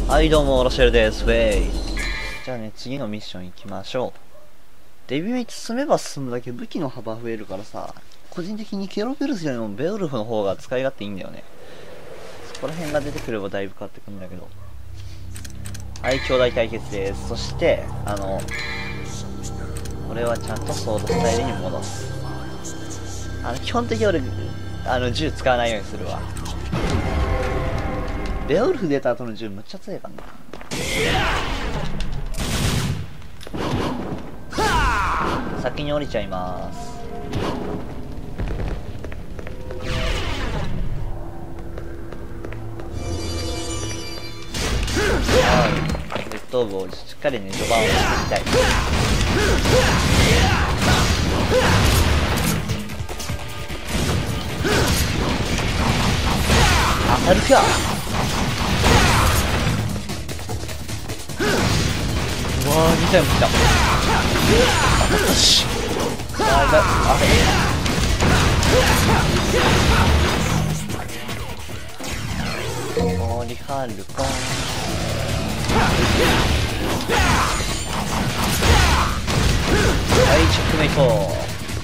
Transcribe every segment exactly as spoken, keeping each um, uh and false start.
はいどうも、ロシェルです。ウェイ。じゃあね、次のミッション行きましょう。デビューに進めば進むだけ武器の幅増えるからさ、個人的にケロベルスよりもベオルフの方が使い勝手いいんだよね。そこら辺が出てくればだいぶ変わってくるんだけど。はい、兄弟対決です。そして、あの、これはちゃんとソードスタイルに戻す。あの、基本的に俺、あの、銃使わないようにするわ。ベオルフ出た後の銃むっちゃ強いからな。先に降りちゃいます。はい、レッドオーブをしっかりね序盤を作りたい。当たるか。うわー、に体も来た。よし。あーだ、あれオリハルコン。はい、チェックメイト。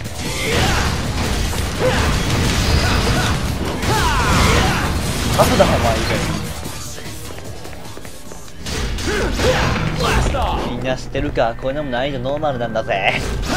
タフだ、お前以外。みんな知ってるか、こういうのも難易度ノーマルなんだぜ。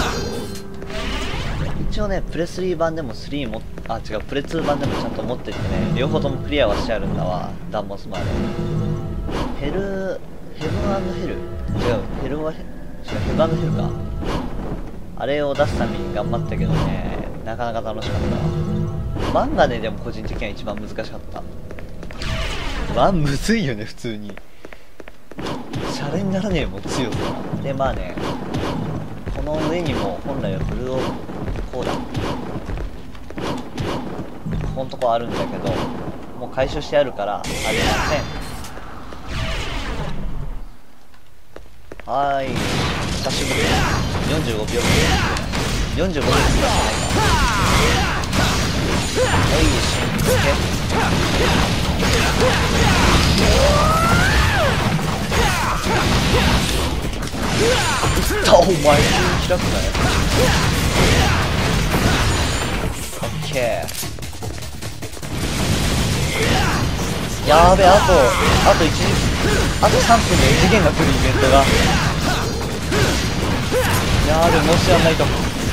一応ね、プレスリー版でもスリーも、あ、違う、プレツー版でもちゃんと持ってってね、両方ともクリアはしてあるんだわ、ダンボスまで。ヘル、ヘブン&ヘル違う、ヘルはヘ、違う、ヘブン&ヘルか。あれを出すために頑張ったけどね、なかなか楽しかったわ。ワンがね、でも個人的には一番難しかった。ワンむずいよね、普通に。シャレにならねえもん、強さ。で、まあね、この上にも本来はブルーオーこうだ。ここのとこあるんだけど、もう回収してあるからありません。はーい、久しぶり。よんじゅうごびょう。よんじゅうごびょうしかないか。はい、進行け。お前急に開くなよ。オッケー。やーべ、あとあといちあとさんぷんで異次元が来るイベントが。やーべ、もうしやんないと。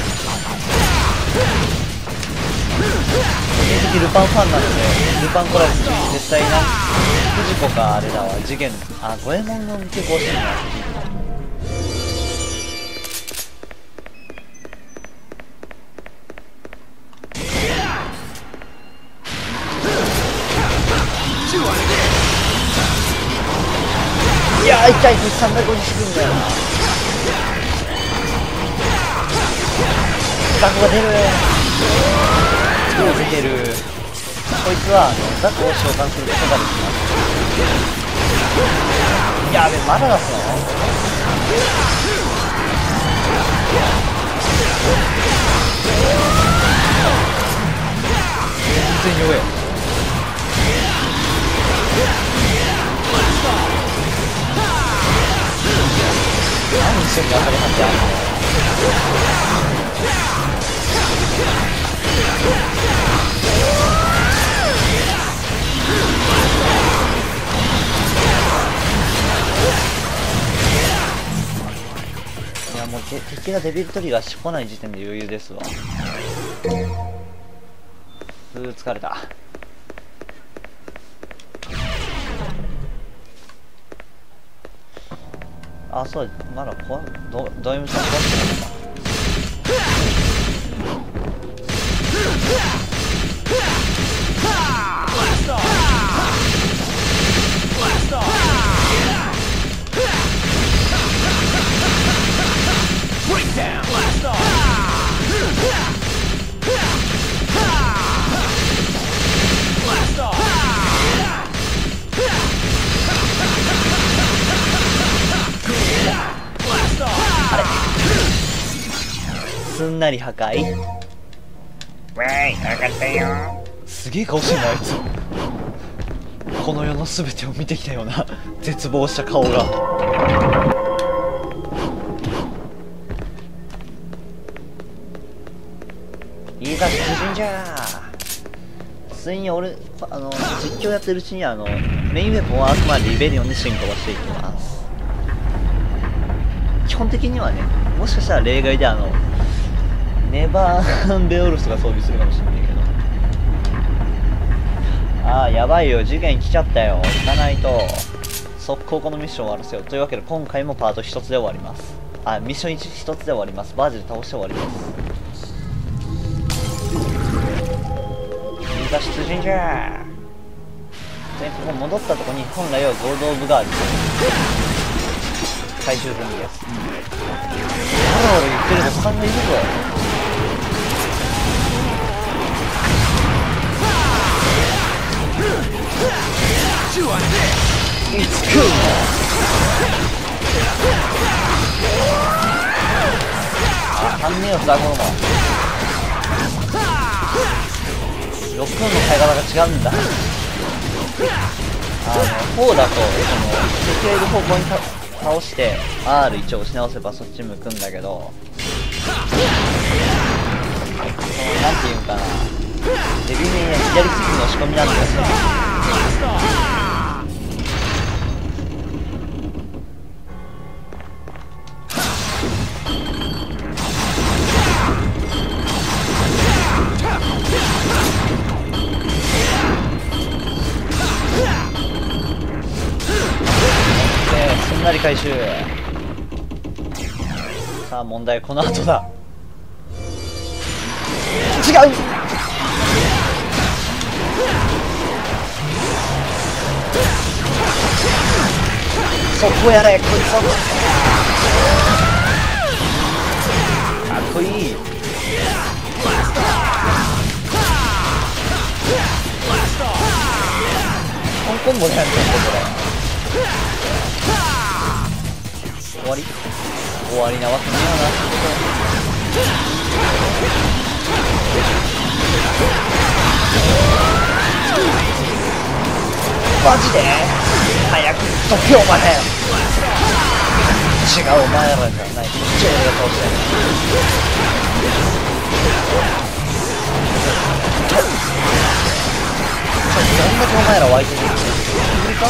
個人的ルパンファンなので、ルパンコラボ絶対な。藤子かあれだわ、次元、あ、五右衛門の結構欲しいな。いやー痛い、さんびゃくごじゅうするんだよな。ザコが出る。どう出てる。こいつはあのザコを召喚することができます。やべ、まだ出すの。全然弱え。何一緒に当たりはってあるの。いやもう敵がデビルトリガーしこない時点で余裕ですわ。うー疲れた。あ、そう、まだこどどういう意味か壊してないか。すんなり破壊。 わーい、上がったよ。 すげえ顔してんなあいつ。 この世の全てを見てきたような絶望した顔が。いざ出陣じゃー。ついに俺あの実況やってるうちにあのメインウェポンはあくまでリベリオンで進化をしていきます。基本的にはね、もしかしたら例外であのネバーベオルスが装備するかもしれないけど。ああやばいよ、事件来ちゃったよ。行かないと速攻このミッションを終わらせよう。というわけで今回もパートひとつで終わります。あ、ミッションひとつで終わります。バージル倒して終わります。いざ出陣じゃー。でここ戻ったとこに本来はゴールド・オブ・ガール回収済みです。オロオロ言ってると勘がいるぞ。いつくあ、反面をザゴロマろくの使い方が違うんだ。あのこうだとその敵がいる方向に倒して アールいち を押し直せばそっち向くんだけど、そのなんていうんかな、デビメイや左キックの仕込みなんだよね。すんなり回収。さあ問題この後だ。違う。そこやれこいつは。かっこいい。コンコンボでやってんだこれ。終わり終わりなわけねえよな。マジで早くどけお前。違うお前らじゃない、こっち俺が倒したい。どんだけお前ら湧いてるんだよ。無理か。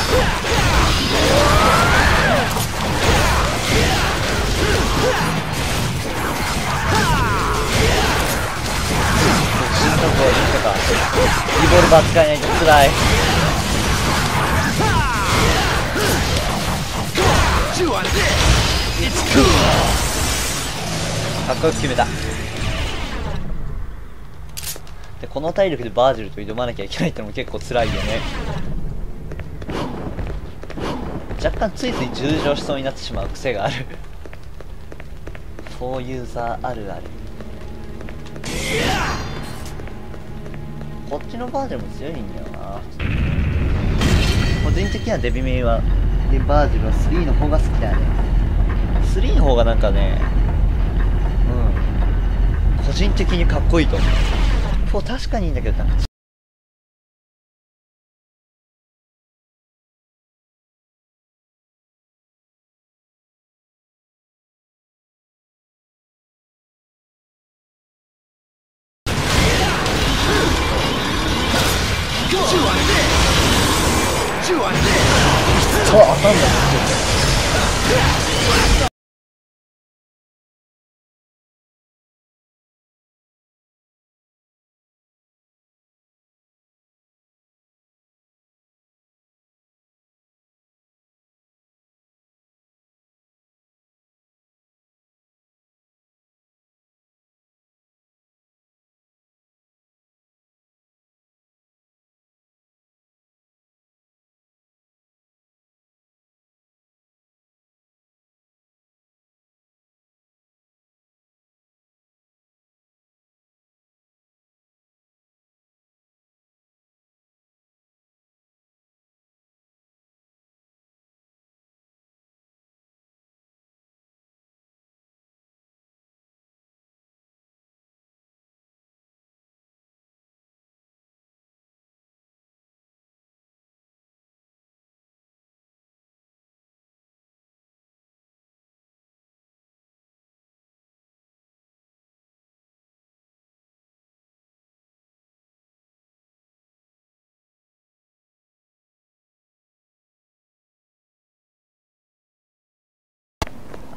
シートボールとかリボルバー使えないとつらい。かっこよく決めた。でこの体力でバージルと挑まなきゃいけないってのも結構辛いよね。若干ついつい重情しそうになってしまう癖があるフォーユーザーあるある。こっちのバージルも強いんだよな。個人的にはデビメイはでバージルはスリーの方が好きだね。スリーの方がなんかね、うん個人的にかっこいいと思う。フォー確かにいいんだけどなんかそう当たんだよ。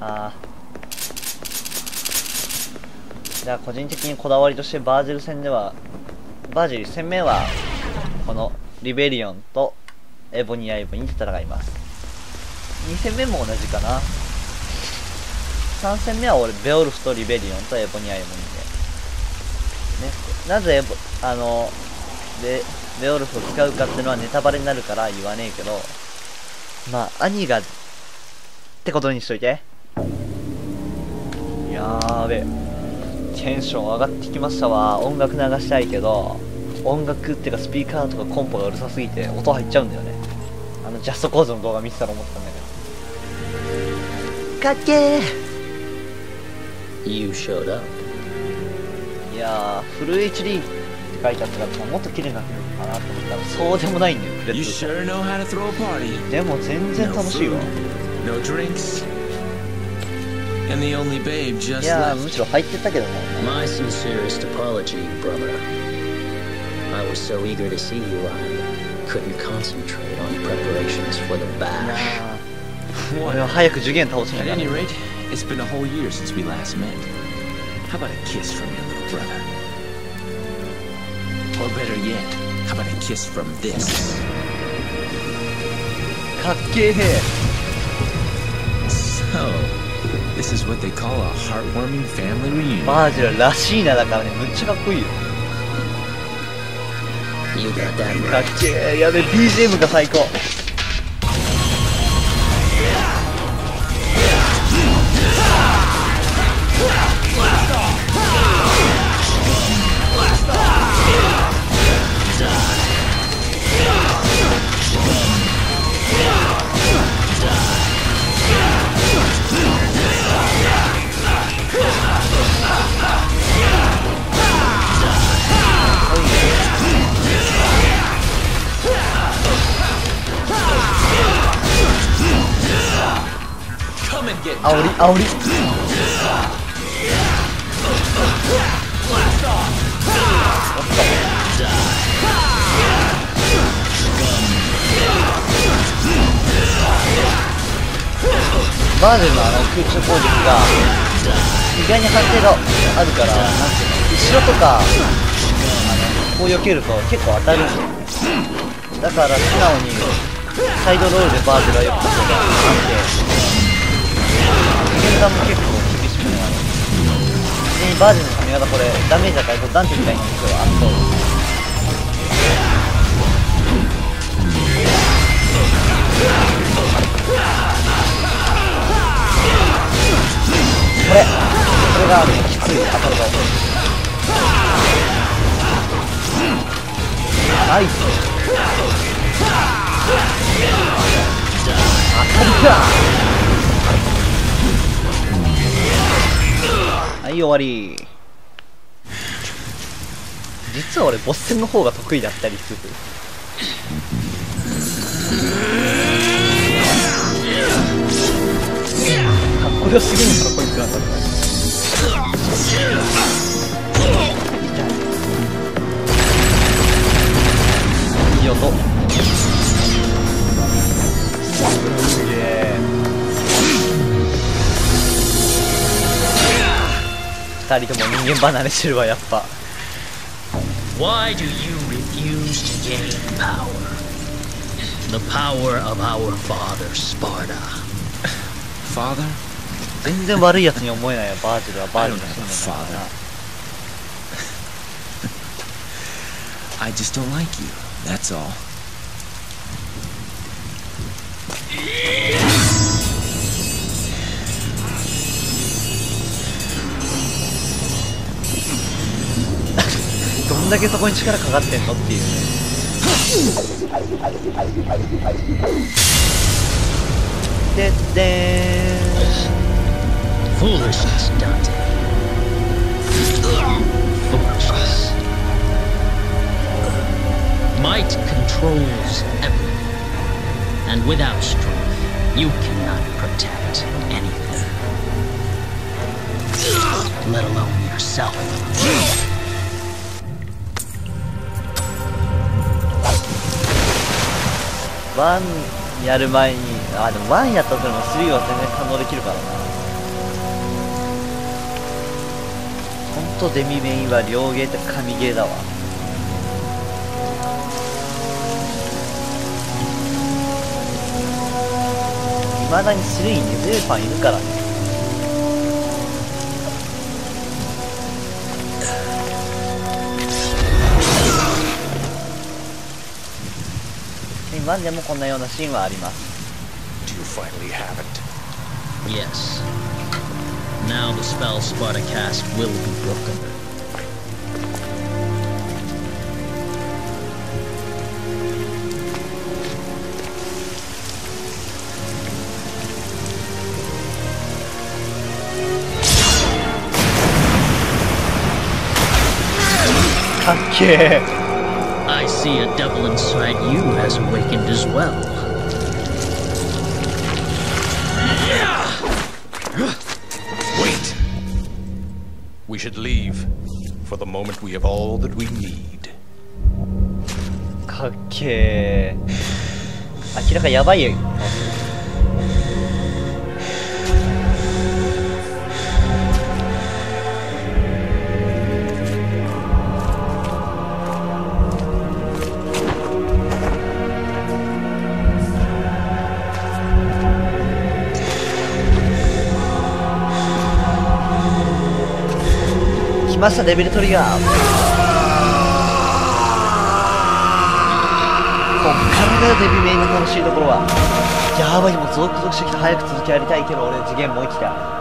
あー、じゃあ個人的にこだわりとしてバージル戦ではバージル戦目はこのリベリオンとエボニア・エボニーで戦います。に戦目も同じかな。さん戦目は俺ベオルフとリベリオンとエボニア・エボニーで、ね、なぜエボあのでベオルフを使うかっていうのはネタバレになるから言わねえけど、まあ兄がってことにしといて。やーべえ、テンション上がってきましたわ。音楽流したいけど音楽っていうかスピーカーとかコンポがうるさすぎて音入っちゃうんだよね。あのジャストコーズの動画見てたら思ったんだけど、かっけー。 You showed up. いやー、フル エイチディー って書いてあったからもっと綺麗になってるのかなと思ったらそうでもないんだよ、プレッ You ツ。 sure know how to throw a party. でも全然 No 楽しいわ。 food, no drinks, and the only babe い just やー、 left. むしろ入ってったけどね。 My sincerest apology, brother. I was so eager to see you, I couldn't concentrate on preparations for the い bash. やー、俺は早く受験倒しな At きゃ。 any rate, it's been a whole year since we last met. How about a kiss from your little brother? Or better yet, how about a kiss from this? かっけー。 So, this is what they call a heartwarming family reunion. バージルらしいなだからね、むっちゃかっこいいよ。 You got that かっ right. けー。やべ、ビージーエム が最高。煽り煽り。バージルのあの空中攻撃が意外に判定があるから、なんていうの、後ろとかあのこう避けると結構当たるんだよ。だから素直にサイドロールでバージルはよく勝てた安定。現段も結構厳しくね、あのちなみにバージルの髪型これダメージ与えるとダンテみたいなんですよ。あっとこれこれがねきつい当たるが遅い。ナイス当たりか。はい終わり。実は俺ボス戦の方が得意だったりする。かっこよすぎるのかこいつらと。いい音。すげえ。二人とも人間離れしてるわやっぱ。 Why do you refuse to gain power? The power of our father, Sparta. Father? 全然悪いやつに思えないよ。バージルはバージルの信念だからな。 I just don't like you, that's all. どんだけそこに力かかってんのっていうね。ででーん。 Foolishness, Dante. Foolishness. Might controls everything, and without strength, you cannot protect anything, let alone yourself. ワンやる前に、あでもワンやったとしてもスリーは全然可能できるからな。 とデミメインは両ゲーと神ゲーだわ。未だにスリーに根強いファンいるからね。今でもこんなようなシーンはあります。 Do you finally have it? Yes. Now the spell Spartacast will be broken. I see a devil inside you has awakened as well. Wait! We should leave. For the moment we have all that we need. かっけー。明らかやばいよ。来ましたデビルトリガー。こっからがデビメインの楽しいところは。やばい、もう続々してきた。早く続きやりたいけど俺次元もう生きた。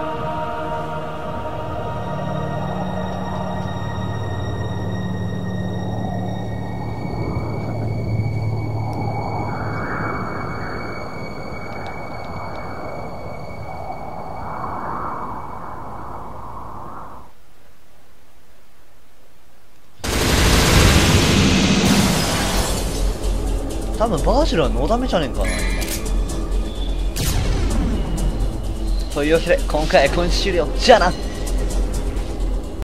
多分バージルはノーダメじゃねえかな今。というわけで今回はこれに終了。じゃあな。